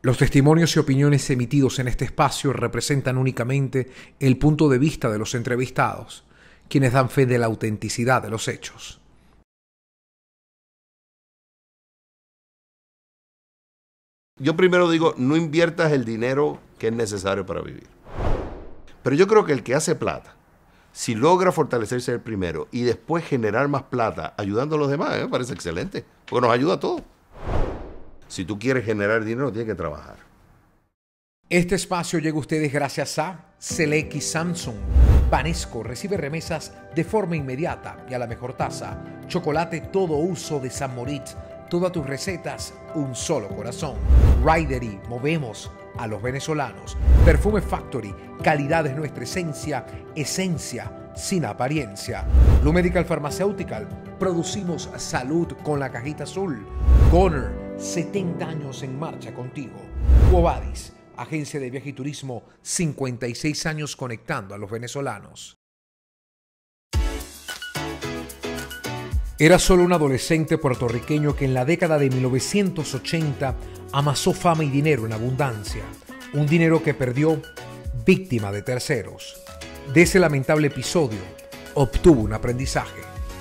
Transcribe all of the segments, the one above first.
Los testimonios y opiniones emitidos en este espacio representan únicamente el punto de vista de los entrevistados, quienes dan fe de la autenticidad de los hechos. Yo primero digo, no inviertas el dinero que es necesario para vivir. Pero yo creo que el que hace plata, si logra fortalecerse el primero y después generar más plata ayudando a los demás, me parece excelente, porque nos ayuda a todos. Si tú quieres generar dinero, tienes que trabajar. Este espacio llega a ustedes gracias a Select Samsung. Banesco recibe remesas de forma inmediata y a la mejor tasa. Chocolate todo uso de San Moritz. Todas tus recetas, un solo corazón. Ridery, movemos a los venezolanos. Perfume Factory, calidad es nuestra esencia, esencia sin apariencia. Blue Medical Pharmaceutical, producimos salud con la cajita azul. Goner, 70 años en marcha contigo. Quobadis, agencia de viaje y turismo, 56 años conectando a los venezolanos. Era solo un adolescente puertorriqueño que en la década de 1980 amasó fama y dinero en abundancia. Un dinero que perdió víctima de terceros. De ese lamentable episodio obtuvo un aprendizaje.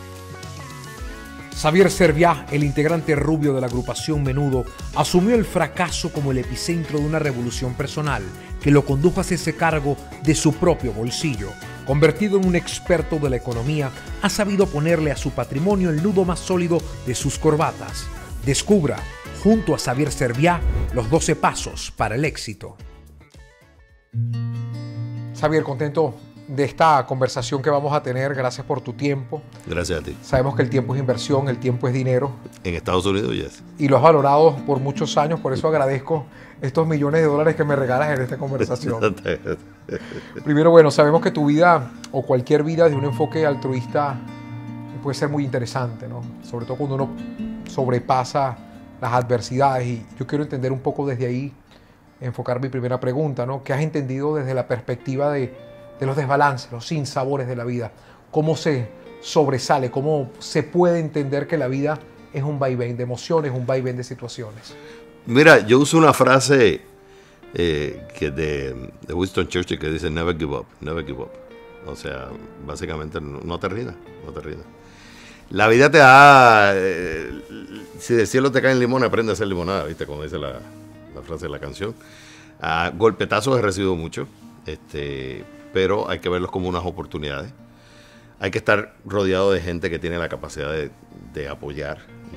Xavier Serviá, el integrante rubio de la agrupación Menudo, asumió el fracaso como el epicentro de una revolución personal que lo condujo a hacerse cargo de su propio bolsillo. Convertido en un experto de la economía, ha sabido ponerle a su patrimonio el nudo más sólido de sus corbatas. Descubra, junto a Xavier Serviá, los 12 pasos para el éxito. Xavier, contento de esta conversación que vamos a tener. Gracias por tu tiempo. Gracias a ti. Sabemos que el tiempo es inversión, el tiempo es dinero. En Estados Unidos, yes. Y lo has valorado por muchos años, por eso agradezco estos millones de dólares que me regalas en esta conversación. Primero, bueno, sabemos que tu vida o cualquier vida de un enfoque altruista puede ser muy interesante, ¿no? Sobre todo cuando uno sobrepasa las adversidades. Y yo quiero entender un poco desde ahí, enfocar mi primera pregunta, ¿no? ¿Qué has entendido desde la perspectiva de los desbalances, los sinsabores de la vida? ¿Cómo se sobresale? ¿Cómo se puede entender que la vida es un vaivén de emociones, un vaivén de situaciones? Mira, yo uso una frase que de Winston Churchill que dice never give up, never give up. O sea, básicamente no te rindas, no te rindas. La vida te da, si del cielo te caen limones, aprende a hacer limonada, ¿viste? Como dice la frase de la canción. Golpetazos he recibido mucho, pero hay que verlos como unas oportunidades. Hay que estar rodeado de gente que tiene la capacidad de apoyar,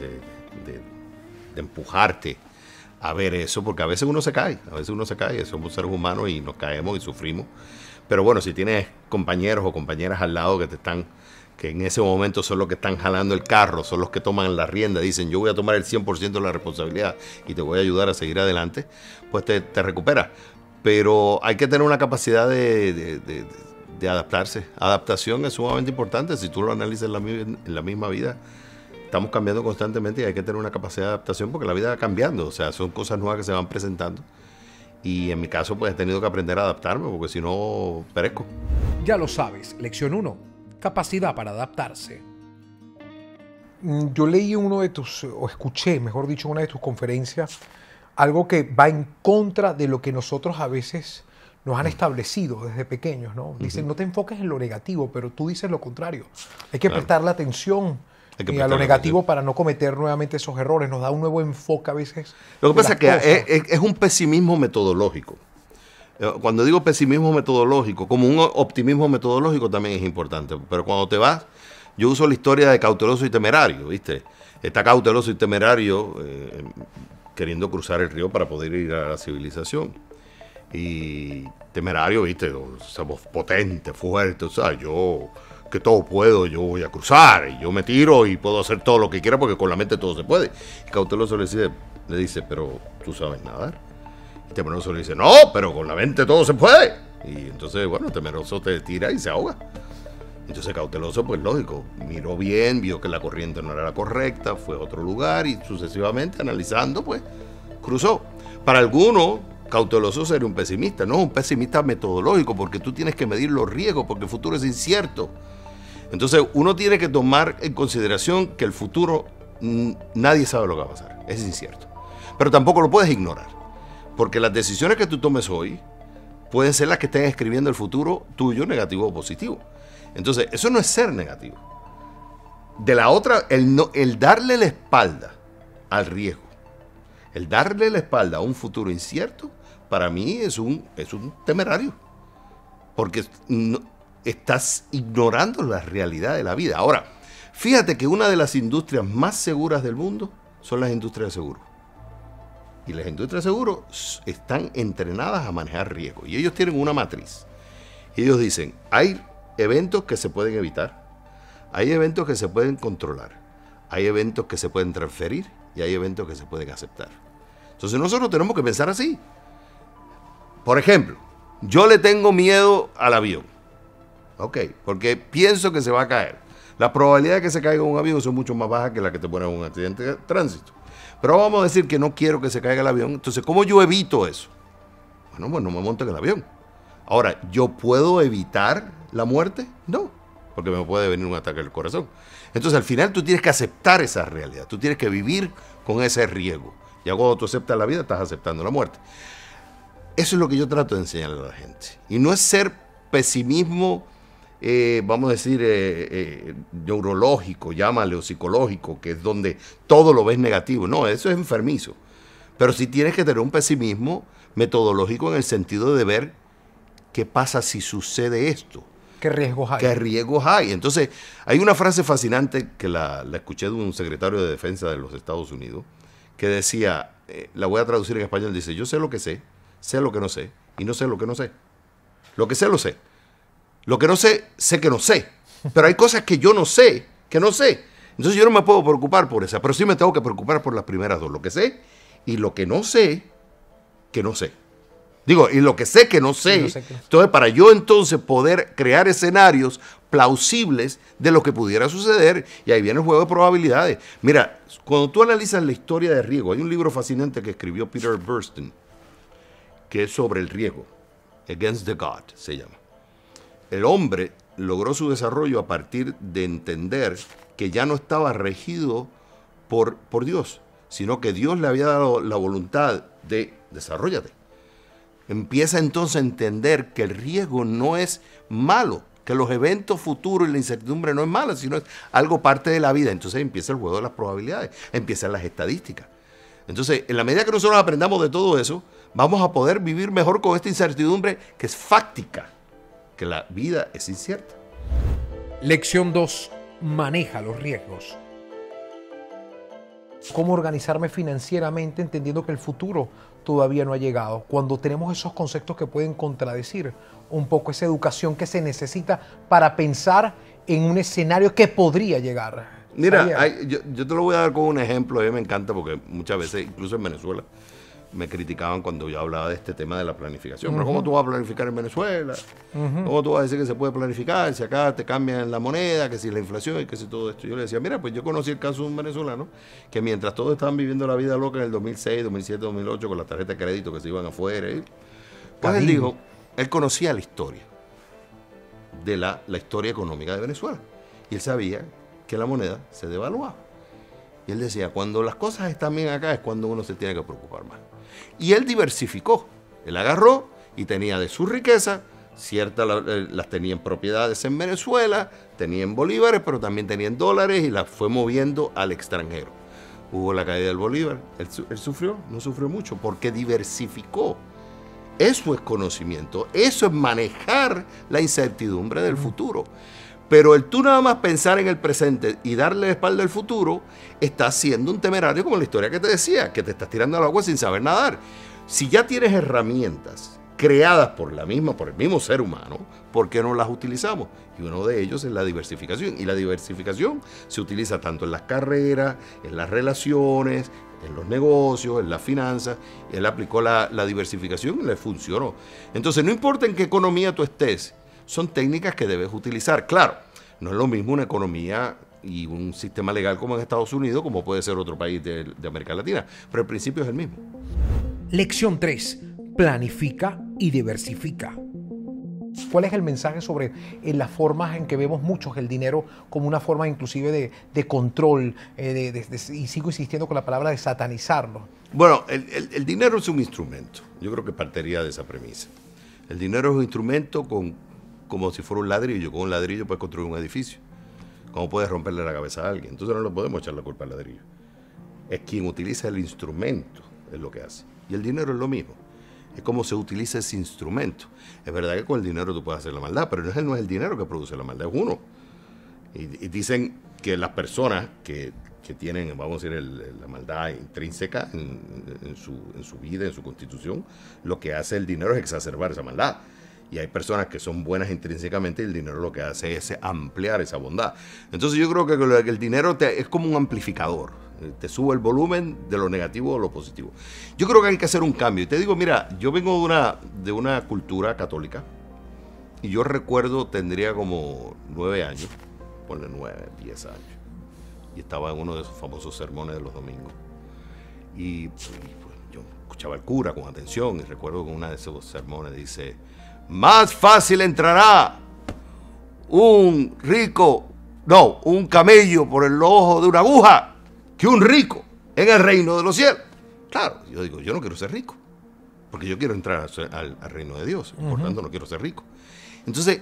de empujarte a ver eso, porque a veces uno se cae, somos seres humanos y nos caemos y sufrimos. Pero bueno, si tienes compañeros o compañeras al lado que en ese momento son los que están jalando el carro, son los que toman la rienda, dicen yo voy a tomar el 100% de la responsabilidad y te voy a ayudar a seguir adelante, pues te recuperas. Pero hay que tener una capacidad de adaptarse. Adaptación es sumamente importante. Si tú lo analizas en la misma vida, estamos cambiando constantemente y hay que tener una capacidad de adaptación porque la vida va cambiando. O sea, son cosas nuevas que se van presentando. Y en mi caso, pues he tenido que aprender a adaptarme porque si no, perezco. Ya lo sabes. Lección 1. Capacidad para adaptarse. Yo leí escuché, mejor dicho, una de tus conferencias, algo que va en contra de lo que nosotros a veces nos han establecido desde pequeños, ¿no? Dicen, no te enfoques en lo negativo, pero tú dices lo contrario. Hay que prestarle atención a lo negativo para no cometer nuevamente esos errores. Nos da un nuevo enfoque a veces. Lo que pasa es que es un pesimismo metodológico. Cuando digo pesimismo metodológico, como un optimismo metodológico también es importante. Pero cuando te vas, yo uso la historia de cauteloso y temerario, ¿viste? Está cauteloso y temerario queriendo cruzar el río para poder ir a la civilización. Y temerario, ¿viste? Somos potentes, fuertes, o sea, yo que todo puedo, yo voy a cruzar, y yo me tiro y puedo hacer todo lo que quiera porque con la mente todo se puede. Y cauteloso le dice, pero ¿tú sabes nadar? Y temeroso le dice, no, pero con la mente todo se puede. Y entonces, bueno, temeroso te tira y se ahoga. Entonces cauteloso, pues lógico, miró bien, vio que la corriente no era la correcta, fue a otro lugar y sucesivamente, analizando, pues, cruzó. Para algunos, cauteloso sería un pesimista, no, un pesimista metodológico, porque tú tienes que medir los riesgos, porque el futuro es incierto. Entonces, uno tiene que tomar en consideración que el futuro, nadie sabe lo que va a pasar, es incierto. Pero tampoco lo puedes ignorar, Porque las decisiones que tú tomes hoy pueden ser las que estén escribiendo el futuro tuyo, negativo o positivo. Entonces, eso no es ser negativo. De la otra, el darle la espalda al riesgo, el darle la espalda a un futuro incierto, para mí es un temerario. Porque estás ignorando la realidad de la vida. Ahora, fíjate que una de las industrias más seguras del mundo son las industrias de seguro. Y las industrias de seguros están entrenadas a manejar riesgo. Y ellos tienen una matriz. Y ellos dicen, hay eventos que se pueden evitar, hay eventos que se pueden controlar, hay eventos que se pueden transferir y hay eventos que se pueden aceptar. Entonces nosotros tenemos que pensar así. Por ejemplo, yo le tengo miedo al avión. Ok, porque pienso que se va a caer. La probabilidad de que se caiga un avión son mucho más bajas que la que te pone en un accidente de tránsito. Pero vamos a decir que no quiero que se caiga el avión. Entonces, ¿cómo yo evito eso? Bueno, pues no me monto en el avión. Ahora, ¿yo puedo evitar la muerte? No, porque me puede venir un ataque al corazón. Entonces, al final tú tienes que aceptar esa realidad. Tú tienes que vivir con ese riesgo. Ya cuando tú aceptas la vida, estás aceptando la muerte. Eso es lo que yo trato de enseñarle a la gente. Y no es ser pesimismo, vamos a decir, neurológico, llámale, o psicológico, que es donde todo lo ves negativo. No, eso es enfermizo. Pero sí tienes que tener un pesimismo metodológico en el sentido de ver qué pasa si sucede esto. ¿Qué riesgos hay? ¿Qué riesgos hay? Entonces, hay una frase fascinante que la escuché de un secretario de Defensa de los Estados Unidos, que decía, la voy a traducir en español, dice, yo sé lo que sé lo que no sé, y no sé lo que no sé. Lo que sé, lo sé. Lo que no sé, sé que no sé. Pero hay cosas que yo no sé, que no sé. Entonces yo no me puedo preocupar por esa, pero sí me tengo que preocupar por las primeras dos. Lo que sé y lo que no sé, que no sé. Digo, y lo que sé que no sé. No sé qué. Entonces, para yo entonces poder crear escenarios plausibles de lo que pudiera suceder, y ahí viene el juego de probabilidades. Mira, cuando tú analizas la historia de riesgo, hay un libro fascinante que escribió Peter Burstyn, que es sobre el riesgo. Against the God se llama. El hombre logró su desarrollo a partir de entender que ya no estaba regido por Dios, sino que Dios le había dado la voluntad de desarrollarte. Empieza entonces a entender que el riesgo no es malo, que los eventos futuros y la incertidumbre no es mala, sino es algo parte de la vida. Entonces empieza el juego de las probabilidades, empiezan las estadísticas. Entonces, en la medida que nosotros aprendamos de todo eso, vamos a poder vivir mejor con esta incertidumbre que es fáctica, que la vida es incierta. Lección 2. Maneja los riesgos. ¿Cómo organizarme financieramente entendiendo que el futuro todavía no ha llegado? Cuando tenemos esos conceptos que pueden contradecir un poco esa educación que se necesita para pensar en un escenario que podría llegar. Mira, yo te lo voy a dar con un ejemplo. A mí me encanta porque muchas veces, incluso en Venezuela, me criticaban cuando yo hablaba de este tema de la planificación. Pero ¿cómo tú vas a planificar en Venezuela? ¿Cómo tú vas a decir que se puede planificar si acá te cambian la moneda, que si la inflación y que si todo esto? Yo le decía, mira, pues yo conocí el caso de un venezolano que mientras todos estaban viviendo la vida loca en el 2006, 2007, 2008 con la tarjeta de crédito que se iban afuera, pues él dijo, él conocía la historia de la historia económica de Venezuela. Y él sabía que la moneda se devaluaba. Y él decía, cuando las cosas están bien acá es cuando uno se tiene que preocupar más. Y él diversificó. Él agarró y tenía de su riqueza, ciertas las tenía en propiedades en Venezuela, tenía en bolívares, pero también tenía en dólares y las fue moviendo al extranjero. Hubo la caída del bolívar. Él sufrió, no sufrió mucho, porque diversificó. Eso es conocimiento, eso es manejar la incertidumbre del futuro. Pero el tú nada más pensar en el presente y darle la espalda al futuro, estás siendo un temerario, como la historia que te decía, que te estás tirando al agua sin saber nadar. Si ya tienes herramientas creadas por el mismo ser humano, ¿por qué no las utilizamos? Y uno de ellos es la diversificación. Y la diversificación se utiliza tanto en las carreras, en las relaciones, en los negocios, en las finanzas. Él aplicó la diversificación y le funcionó. Entonces, no importa en qué economía tú estés, son técnicas que debes utilizar. Claro, no es lo mismo una economía y un sistema legal como en Estados Unidos, como puede ser otro país de América Latina, pero el principio es el mismo. Lección 3. Planifica y diversifica. ¿Cuál es el mensaje sobre las formas en que vemos muchos el dinero como una forma inclusive de control, y sigo insistiendo con la palabra de satanizarlo? Bueno, el dinero es un instrumento. Yo creo que partiría de esa premisa. El dinero es un instrumento como si fuera un ladrillo. Con un ladrillo puedes construir un edificio. Como puedes romperle la cabeza a alguien. Entonces no le podemos echar la culpa al ladrillo. Es quien utiliza el instrumento, es lo que hace. Y el dinero es lo mismo. Es como se utiliza ese instrumento. Es verdad que con el dinero tú puedes hacer la maldad, pero no es el dinero que produce la maldad, es uno. Y dicen que las personas que tienen, vamos a decir, la maldad intrínseca en su vida, en su constitución, lo que hace el dinero es exacerbar esa maldad. Y hay personas que son buenas intrínsecamente y el dinero lo que hace es ampliar esa bondad. Entonces yo creo que el dinero es como un amplificador. Te sube el volumen de lo negativo a lo positivo. Yo creo que hay que hacer un cambio. Y te digo, mira, yo vengo de una cultura católica y yo recuerdo, tendría como 9 años, ponle 9, 10 años. Y estaba en uno de esos famosos sermones de los domingos. Y pues, yo escuchaba al cura con atención y recuerdo que en uno de esos sermones dice: más fácil entrará un camello por el ojo de una aguja que un rico en el reino de los cielos. Claro, yo digo, yo no quiero ser rico, porque yo quiero entrar al reino de Dios, por tanto no quiero ser rico. Entonces,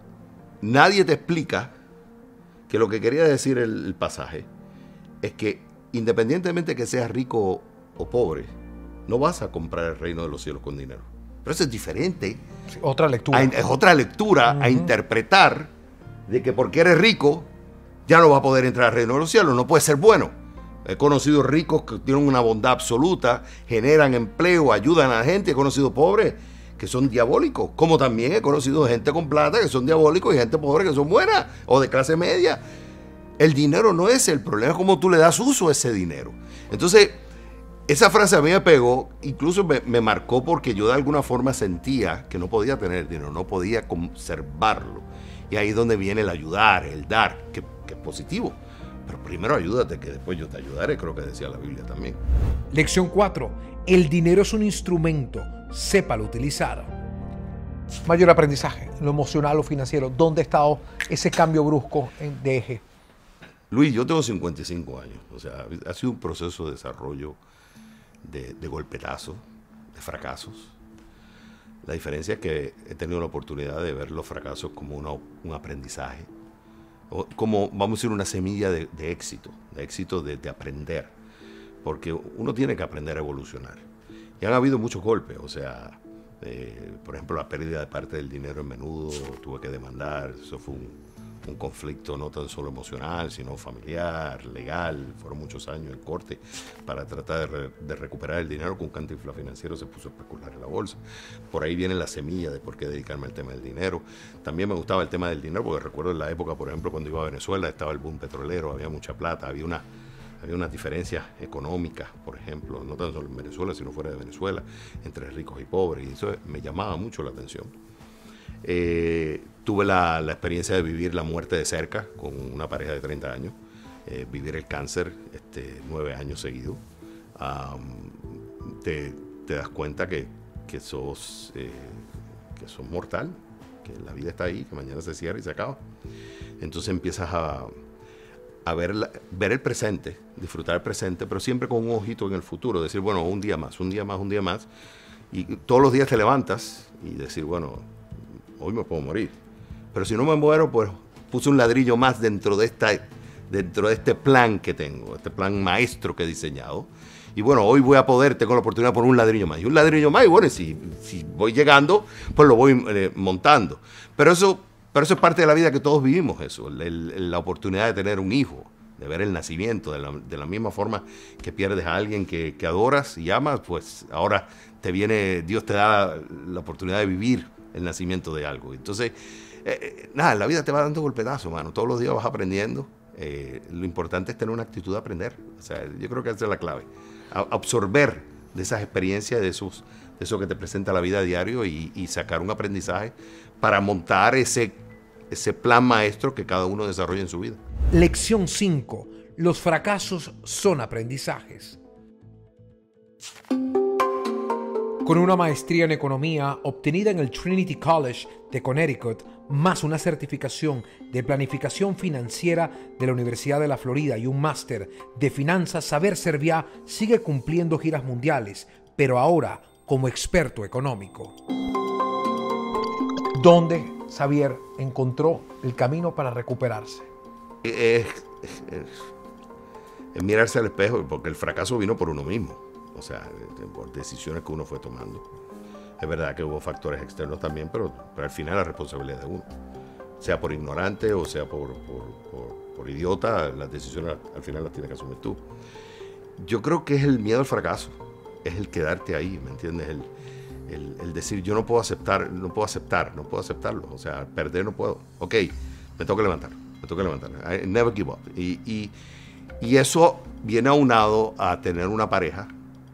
nadie te explica que lo que quería decir el pasaje es que independientemente que seas rico o pobre, no vas a comprar el reino de los cielos con dinero. Pero eso es diferente. Sí, otra lectura. Es otra lectura a interpretar de que porque eres rico ya no vas a poder entrar al reino de los cielos, no puedes ser bueno. He conocido ricos que tienen una bondad absoluta, generan empleo, ayudan a la gente. He conocido pobres que son diabólicos, como también he conocido gente con plata que son diabólicos y gente pobre que son buenas o de clase media. El dinero no es el problema, es cómo tú le das uso a ese dinero. Entonces, esa frase a mí me pegó, incluso me marcó porque yo de alguna forma sentía que no podía tener dinero, no podía conservarlo. Y ahí es donde viene el ayudar, el dar, que es positivo. Pero primero ayúdate, que después yo te ayudaré, creo que decía la Biblia también. Lección 4. El dinero es un instrumento, sépalo utilizar. Mayor aprendizaje, lo emocional o financiero. ¿Dónde ha estado ese cambio brusco de eje? Luis, yo tengo 55 años. O sea, ha sido un proceso de desarrollo de golpetazos, de fracasos. La diferencia es que he tenido la oportunidad de ver los fracasos como un aprendizaje. Como, vamos a decir, una semilla de éxito de aprender, porque uno tiene que aprender a evolucionar. Y han habido muchos golpes, o sea, por ejemplo, la pérdida de parte del dinero en menudo, tuve que demandar, eso fue un conflicto no tan solo emocional, sino familiar, legal, fueron muchos años en corte para tratar de recuperar el dinero, que un cantinflas financiero se puso a especular en la bolsa. Por ahí viene la semilla de por qué dedicarme al tema del dinero. También me gustaba el tema del dinero, porque recuerdo en la época, por ejemplo, cuando iba a Venezuela, estaba el boom petrolero, había mucha plata, había unas diferencias económicas, por ejemplo, no tan solo en Venezuela, sino fuera de Venezuela, entre ricos y pobres, y eso me llamaba mucho la atención. Tuve la experiencia de vivir la muerte de cerca con una pareja de 30 años, vivir el cáncer 9 años seguidos. Te das cuenta que sos mortal, que la vida está ahí, que mañana se cierra y se acaba. Entonces empiezas a ver el presente, disfrutar el presente, pero siempre con un ojito en el futuro, decir, bueno, un día más, y todos los días te levantas y decir, bueno, hoy me puedo morir, pero si no me muero, pues puse un ladrillo más dentro de este plan que tengo, este plan maestro que he diseñado. Y bueno, hoy tengo la oportunidad de poner un ladrillo más. Y un ladrillo más, y bueno, si voy llegando, pues lo voy montando. Pero eso es parte de la vida que todos vivimos, eso. La oportunidad de tener un hijo, de ver el nacimiento, de la misma forma que pierdes a alguien que adoras y amas, pues ahora Dios te da la oportunidad de vivir el nacimiento de algo. Entonces, la vida te va dando golpetazos, mano. Todos los días vas aprendiendo. Lo importante es tener una actitud de aprender. O sea, yo creo que esa es la clave. Absorber de esas experiencias, de eso que te presenta la vida a diario y sacar un aprendizaje para montar ese plan maestro que cada uno desarrolla en su vida. Lección 5. Los fracasos son aprendizajes. Con una maestría en economía obtenida en el Trinity College de Connecticut, más una certificación de planificación financiera de la Universidad de la Florida y un máster de finanzas, Xavier Serviá sigue cumpliendo giras mundiales, pero ahora como experto económico. ¿Dónde Xavier encontró el camino para recuperarse? Es mirarse al espejo, porque el fracaso vino por uno mismo, o sea, por decisiones que uno fue tomando. Es verdad que hubo factores externos también, pero al final la responsabilidad es de uno. Sea por ignorante o sea por idiota, las decisiones al final las tienes que asumir tú. Yo creo que es el miedo al fracaso, es el quedarte ahí, ¿me entiendes? El decir, yo no puedo aceptarlo, o sea, perder no puedo. Ok, me tengo que levantar, I never give up. Y eso viene aunado a tener una pareja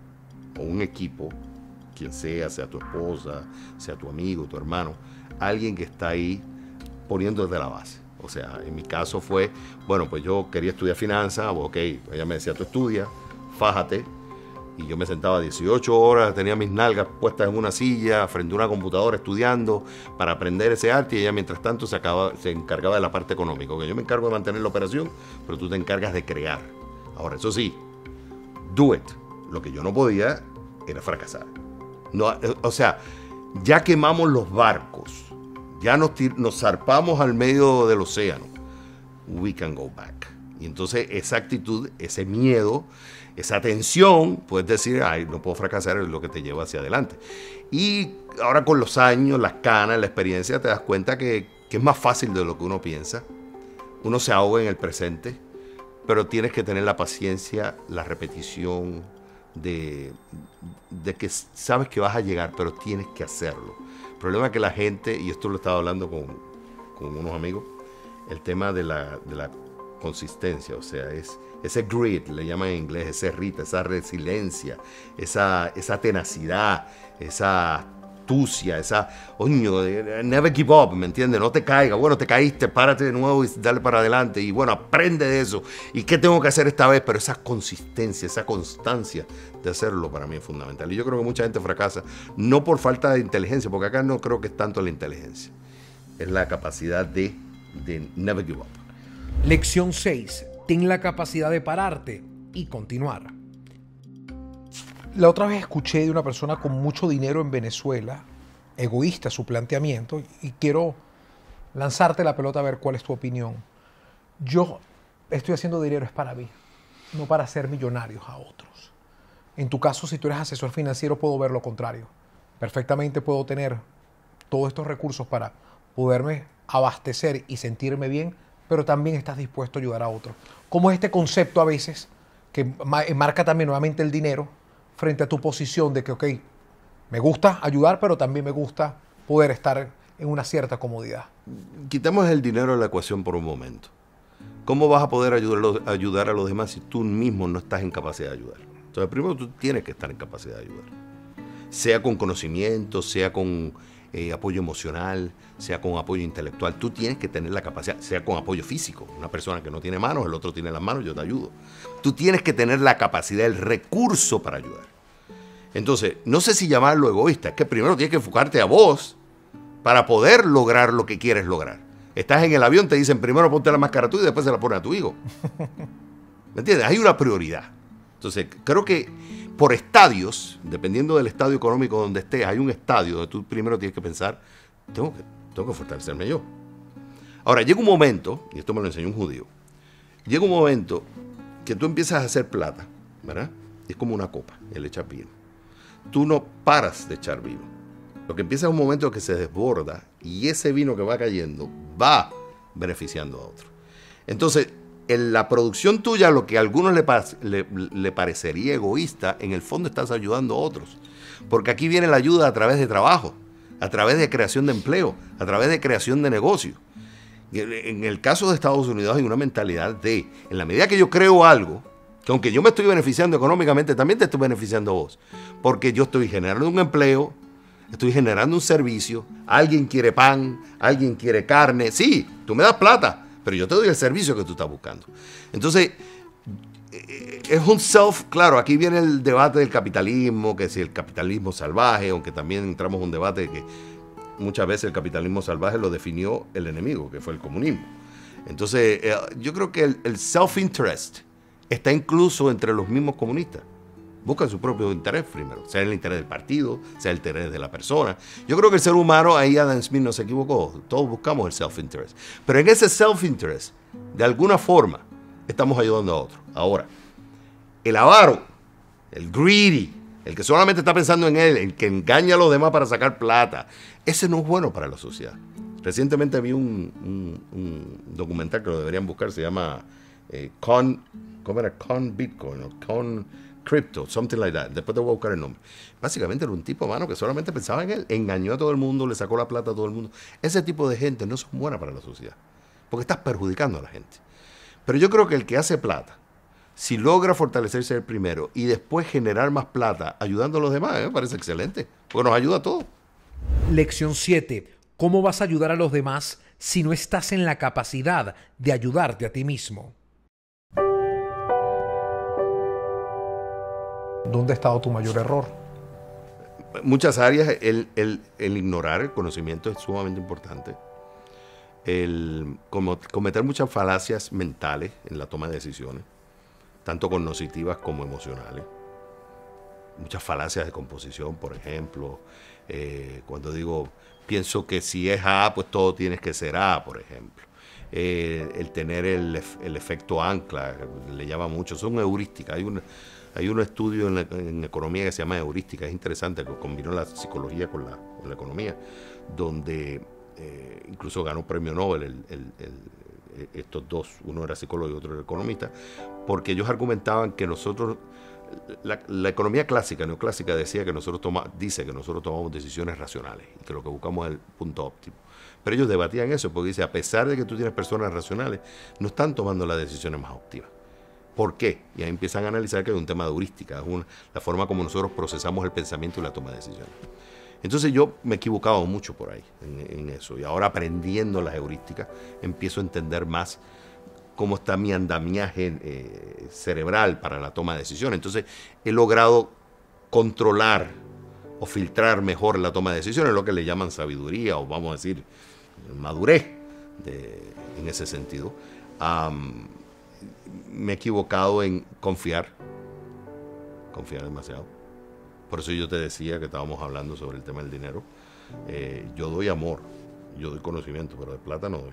o un equipo, quien sea tu esposa, sea tu amigo, tu hermano, alguien que está ahí poniéndote la base. O sea, en mi caso fue, bueno, pues yo quería estudiar finanzas, ok, ella me decía, tú estudia, fájate, y yo me sentaba 18 horas, tenía mis nalgas puestas en una silla, frente a una computadora estudiando para aprender ese arte, y ella mientras tanto se encargaba de la parte económica, que yo me encargo de mantener la operación, pero tú te encargas de crear. Ahora, eso sí, do it. Lo que yo no podía era fracasar. No, o sea, ya quemamos los barcos, ya nos zarpamos al medio del océano, we can go back. Y entonces esa actitud, ese miedo, esa tensión, puedes decir, ay, no puedo fracasar, es lo que te lleva hacia adelante. Y ahora con los años, las canas, la experiencia, te das cuenta que es más fácil de lo que uno piensa. Uno se ahoga en el presente, pero tienes que tener la paciencia, la repetición, de que sabes que vas a llegar, pero tienes que hacerlo. El problema es que la gente, y esto lo estaba hablando con unos amigos, el tema de la consistencia, o sea, es ese grit, le llaman en inglés, ese rit, esa resiliencia, esa tenacidad, esa astucia, esa, oño, never give up, ¿me entiendes? No te caigas, bueno, te caíste, párate de nuevo y dale para adelante, y bueno, aprende de eso, y qué tengo que hacer esta vez, pero esa consistencia, esa constancia de hacerlo para mí es fundamental. Y yo creo que mucha gente fracasa, no por falta de inteligencia, porque acá no creo que es tanto la inteligencia, es la capacidad de never give up. Lección 6. Ten la capacidad de pararte y continuar. La otra vez escuché de una persona con mucho dinero en Venezuela, egoísta su planteamiento, y quiero lanzarte la pelota a ver cuál es tu opinión. Yo estoy haciendo dinero es para mí, no para hacer millonarios a otros. En tu caso, si tú eres asesor financiero, puedo ver lo contrario. Perfectamente puedo tener todos estos recursos para poderme abastecer y sentirme bien, pero también estás dispuesto a ayudar a otros. ¿Cómo es este concepto a veces que marca también nuevamente el dinero frente a tu posición de que, ok, me gusta ayudar, pero también me gusta poder estar en una cierta comodidad? Quitemos el dinero de la ecuación por un momento. ¿Cómo vas a poder ayudar a los demás si tú mismo no estás en capacidad de ayudar? Entonces, primero tú tienes que estar en capacidad de ayudar. Sea con conocimiento, sea con apoyo emocional, sea con apoyo intelectual. Tú tienes que tener la capacidad, sea con apoyo físico. Una persona que no tiene manos, el otro tiene las manos, yo te ayudo. Tú tienes que tener la capacidad, el recurso para ayudar. Entonces, no sé si llamarlo egoísta, es que primero tienes que enfocarte a vos para poder lograr lo que quieres lograr. Estás en el avión, te dicen primero ponte la máscara tú y después se la pones a tu hijo. ¿Me entiendes? Hay una prioridad. Entonces, creo que por estadios, dependiendo del estadio económico donde estés, hay un estadio donde tú primero tienes que pensar, tengo que fortalecerme yo. Ahora, llega un momento, y esto me lo enseñó un judío, llega un momento que tú empiezas a hacer plata, ¿verdad? Es como una copa, el echar vino. Tú no paras de echar vino. Lo que empieza es un momento que se desborda y ese vino que va cayendo va beneficiando a otro. Entonces, en la producción tuya, lo que a algunos le parecería egoísta, en el fondo estás ayudando a otros. Porque aquí viene la ayuda a través de trabajo, a través de creación de empleo, a través de creación de negocio. En el caso de Estados Unidos hay una mentalidad de, en la medida que yo creo algo, que aunque yo me estoy beneficiando económicamente, también te estoy beneficiando a vos. Porque yo estoy generando un empleo, estoy generando un servicio, alguien quiere pan, alguien quiere carne. Sí, tú me das plata, pero yo te doy el servicio que tú estás buscando. Entonces, es un claro, aquí viene el debate del capitalismo, que si el capitalismo salvaje, aunque también entramos en un debate de que muchas veces el capitalismo salvaje lo definió el enemigo, que fue el comunismo. Entonces, yo creo que el self-interest está incluso entre los mismos comunistas. Buscan su propio interés primero, sea el interés del partido, sea el interés de la persona. Yo creo que el ser humano, ahí Adam Smith no se equivocó, todos buscamos el self-interest. Pero en ese self-interest, de alguna forma, estamos ayudando a otros. Ahora, el avaro, el greedy, el que solamente está pensando en él, el que engaña a los demás para sacar plata, ese no es bueno para la sociedad. Recientemente vi un documental que lo deberían buscar, se llama ¿cómo era? Con Bitcoin o Con Crypto, something like that. Después te voy a buscar el nombre. Básicamente era un tipo, mano, que solamente pensaba en él, engañó a todo el mundo, le sacó la plata a todo el mundo. Ese tipo de gente no son buena para la sociedad, porque estás perjudicando a la gente. Pero yo creo que el que hace plata, si logra fortalecerse el primero y después generar más plata ayudando a los demás, me parece excelente, porque nos ayuda a todos. Lección 7. ¿Cómo vas a ayudar a los demás si no estás en la capacidad de ayudarte a ti mismo? ¿Dónde ha estado tu mayor error? Muchas áreas, el ignorar el conocimiento es sumamente importante. El cometer muchas falacias mentales en la toma de decisiones, tanto cognitivas como emocionales. Muchas falacias de composición, por ejemplo. Cuando digo, pienso que si es A, pues todo tiene que ser A, por ejemplo. El tener el efecto ancla, le llama mucho, son heurísticas. Hay un estudio en economía que se llama heurística, es interesante, que combinó la psicología con la economía, donde incluso ganó premio Nobel estos dos, uno era psicólogo y otro era economista, porque ellos argumentaban que nosotros, la economía clásica, neoclásica, decía que dice que nosotros tomamos decisiones racionales y que lo que buscamos es el punto óptimo. Pero ellos debatían eso, porque dice, a pesar de que tú tienes personas racionales, no están tomando las decisiones más óptimas. ¿Por qué? Y ahí empiezan a analizar que es un tema de heurística, es la forma como nosotros procesamos el pensamiento y la toma de decisiones. Entonces yo me he equivocado mucho por ahí en eso, y ahora aprendiendo las heurísticas empiezo a entender más cómo está mi andamiaje cerebral para la toma de decisiones. Entonces he logrado controlar o filtrar mejor la toma de decisiones, lo que le llaman sabiduría o vamos a decir madurez en ese sentido. Me he equivocado en confiar demasiado. Por eso yo te decía que estábamos hablando sobre el tema del dinero. Yo doy amor, yo doy conocimiento, pero de plata no doy.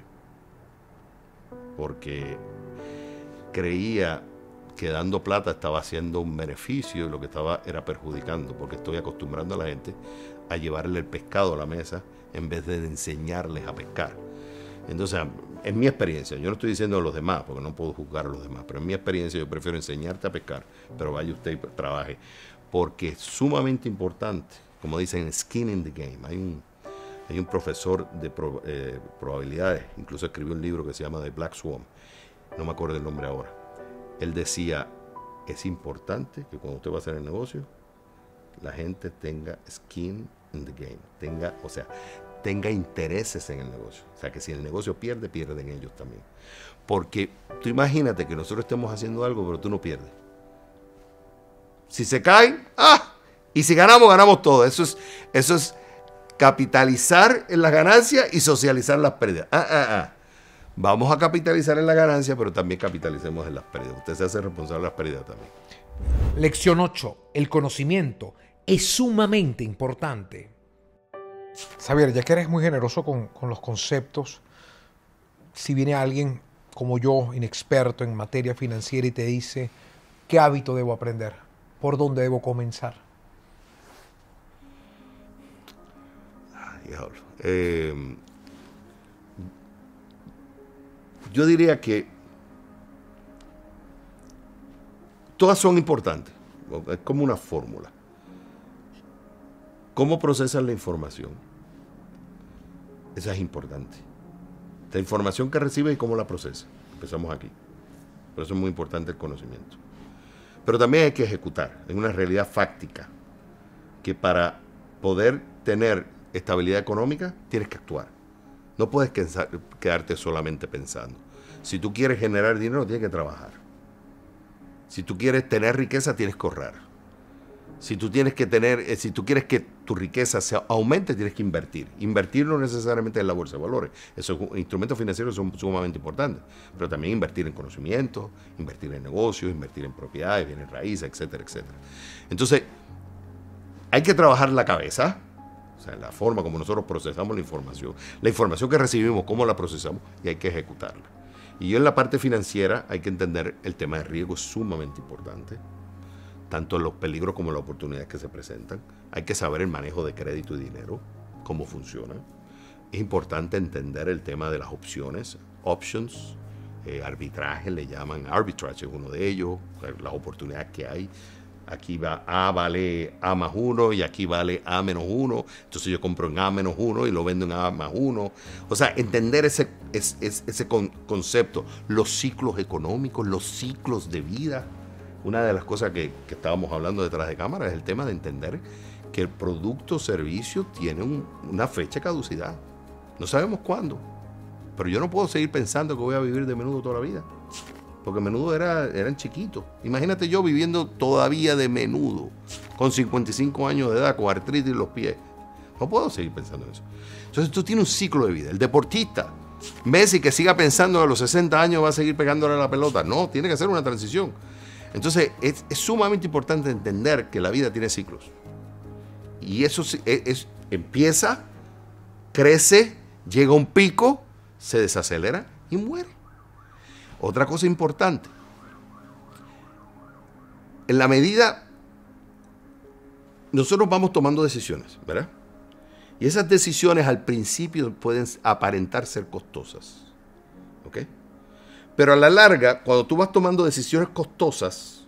Porque creía que dando plata estaba haciendo un beneficio y lo que estaba era perjudicando, porque estoy acostumbrando a la gente a llevarle el pescado a la mesa en vez de enseñarles a pescar. Entonces, en mi experiencia, yo no estoy diciendo a los demás, porque no puedo juzgar a los demás, pero en mi experiencia yo prefiero enseñarte a pescar, pero vaya usted y trabaje, porque es sumamente importante, como dicen, skin in the game. Hay un profesor de probabilidades, incluso escribió un libro que se llama The Black Swan, no me acuerdo el nombre ahora. Él decía, es importante que cuando usted va a hacer el negocio, la gente tenga skin in the game, tenga intereses en el negocio. O sea, que si el negocio pierde, pierden ellos también. Porque tú imagínate que nosotros estemos haciendo algo, pero tú no pierdes. Si se cae, y si ganamos, ganamos todo. Eso es capitalizar en las ganancias y socializar las pérdidas. Vamos a capitalizar en la ganancia, pero también capitalicemos en las pérdidas. Usted se hace responsable de las pérdidas también. Lección 8. El conocimiento es sumamente importante. Xavier, ya que eres muy generoso con los conceptos, si viene alguien como yo, inexperto en materia financiera, y te dice, ¿qué hábito debo aprender? ¿Por dónde debo comenzar? Diablo. Yo diría que todas son importantes. Es como una fórmula. ¿Cómo procesas la información? Esa es importante. La información que recibes y cómo la procesas. Empezamos aquí. Por eso es muy importante el conocimiento. Pero también hay que ejecutar. Es una realidad fáctica que para poder tener estabilidad económica tienes que actuar. No puedes quedarte solamente pensando. Si tú quieres generar dinero, tienes que trabajar. Si tú quieres tener riqueza, tienes que ahorrar. Si tú quieres que tu riqueza se aumente, tienes que invertir. Invertir no necesariamente en la bolsa de valores. Esos instrumentos financieros son sumamente importantes. Pero también invertir en conocimiento, invertir en negocios, invertir en propiedades, bienes raíces, etcétera, etcétera. Entonces, hay que trabajar la cabeza, o sea, la forma como nosotros procesamos la información que recibimos, cómo la procesamos, y hay que ejecutarla. Y en la parte financiera hay que entender el tema de riesgo, es sumamente importante, tanto los peligros como las oportunidades que se presentan. Hay que saber el manejo de crédito y dinero, cómo funciona. Es importante entender el tema de las opciones, options, arbitraje, le llaman, arbitrage es uno de ellos, las oportunidades que hay. Aquí va A vale A más 1 y aquí vale A menos 1. Entonces yo compro en A menos 1 y lo vendo en A más 1. O sea, entender ese concepto, los ciclos económicos, los ciclos de vida. Una de las cosas que estábamos hablando detrás de cámara es el tema de entender que el producto o servicio tiene una fecha de caducidad. No sabemos cuándo, pero yo no puedo seguir pensando que voy a vivir de menudo toda la vida. Porque menudo eran chiquitos. Imagínate yo viviendo todavía de menudo, con 55 años de edad, con artritis en los pies. No puedo seguir pensando en eso. Entonces esto tiene un ciclo de vida. El deportista, Messi, que siga pensando que a los 60 años va a seguir pegándole a la pelota. No, tiene que hacer una transición. Entonces es sumamente importante entender que la vida tiene ciclos. Y eso empieza, crece, llega a un pico, se desacelera y muere. Otra cosa importante, en la medida, nosotros vamos tomando decisiones, ¿verdad? Y esas decisiones al principio pueden aparentar ser costosas, ¿ok? Pero a la larga, cuando tú vas tomando decisiones costosas,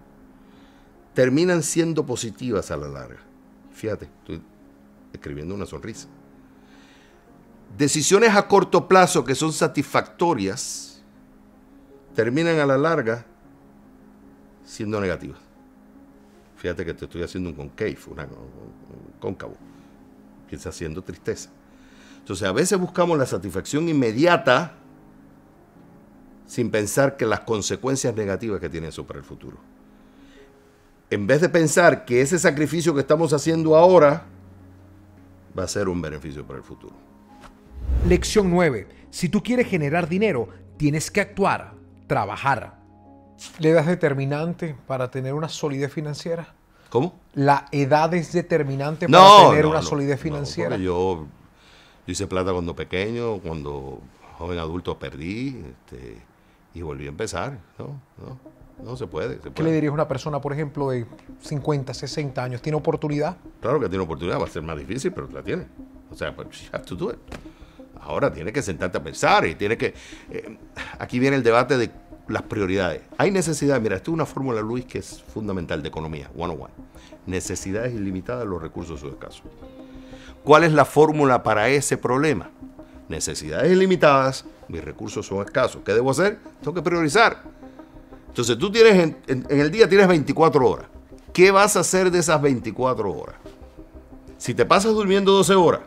terminan siendo positivas a la larga. Fíjate, estoy escribiendo una sonrisa. Decisiones a corto plazo que son satisfactorias terminan a la larga siendo negativas. Fíjate que te estoy haciendo un concave, un cóncavo, que está haciendo tristeza. Entonces, a veces buscamos la satisfacción inmediata sin pensar que las consecuencias negativas que tiene eso para el futuro. En vez de pensar que ese sacrificio que estamos haciendo ahora va a ser un beneficio para el futuro. Lección 9. Si tú quieres generar dinero, tienes que actuar, trabajar. ¿La edad es determinante para tener una solidez financiera? ¿Cómo? ¿La edad es determinante para tener una solidez financiera? No, yo hice plata cuando pequeño, cuando joven adulto perdí y volví a empezar. No se puede. ¿Qué le dirías a una persona, por ejemplo, de 50, 60 años? ¿Tiene oportunidad? Claro que tiene oportunidad, va a ser más difícil, pero la tiene. O sea, pues, you have to do it. Ahora tiene que sentarte a pensar y tiene que... aquí viene el debate de las prioridades. Hay necesidades, mira, esto es una fórmula, Luis, que es fundamental de economía, 101. Necesidades ilimitadas, los recursos son escasos. ¿Cuál es la fórmula para ese problema? Necesidades ilimitadas, mis recursos son escasos. ¿Qué debo hacer? Tengo que priorizar. Entonces tú tienes, en el día tienes 24 horas. ¿Qué vas a hacer de esas 24 horas? Si te pasas durmiendo 12 horas,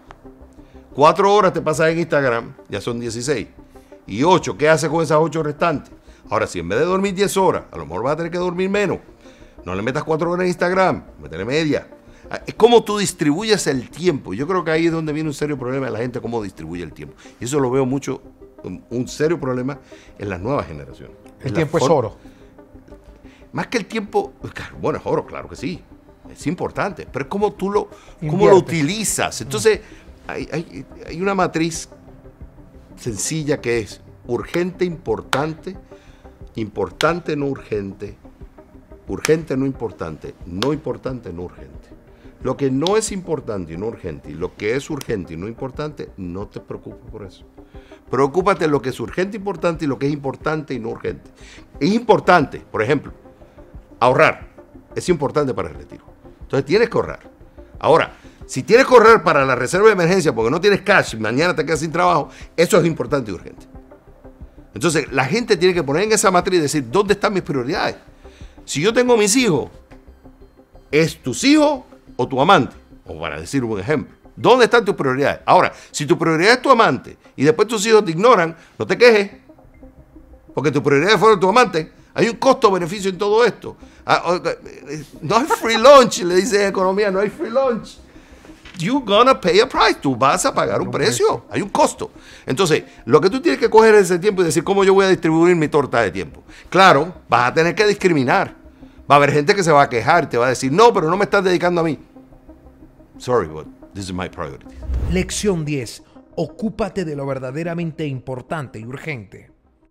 4 horas te pasas en Instagram, ya son 16. Y 8, ¿qué haces con esas 8 restantes? Ahora, si en vez de dormir 10 horas, a lo mejor vas a tener que dormir menos. No le metas 4 horas en Instagram, métele media. Es como tú distribuyes el tiempo. Yo creo que ahí es donde viene un serio problema de la gente, cómo distribuye el tiempo. Y eso lo veo mucho, un serio problema en las nuevas generaciones. ¿El tiempo es oro? Más que el tiempo, bueno, es oro, claro que sí. Es importante, pero es como tú cómo lo utilizas. Entonces, hay una matriz sencilla que es urgente, importante, importante, no urgente, urgente, no importante, no importante, no urgente. Lo que no es importante y no urgente, y lo que es urgente y no importante, no te preocupes por eso. Preocúpate de lo que es urgente, importante y lo que es importante y no urgente. Es importante, por ejemplo, ahorrar. Es importante para el retiro. Entonces tienes que ahorrar. Ahora, si tienes que ahorrar para la reserva de emergencia porque no tienes cash y mañana te quedas sin trabajo, eso es importante y urgente. Entonces, la gente tiene que poner en esa matriz y decir, ¿dónde están mis prioridades? Si yo tengo mis hijos, ¿es tus hijos o tu amante? O para decir un ejemplo, ¿dónde están tus prioridades? Ahora, si tu prioridad es tu amante y después tus hijos te ignoran, no te quejes, porque tu prioridad fue tu amante. Hay un costo-beneficio en todo esto. No hay free lunch, le dice en economía, no hay free lunch. You're gonna pay a price. Tú vas a pagar un precio. Hay un costo. Entonces, lo que tú tienes que coger es ese tiempo y decir, ¿cómo yo voy a distribuir mi torta de tiempo? Claro, vas a tener que discriminar. Va a haber gente que se va a quejar y te va a decir, no, pero no me estás dedicando a mí. Sorry, but this is my priority. Lección 10. Ocúpate de lo verdaderamente importante y urgente.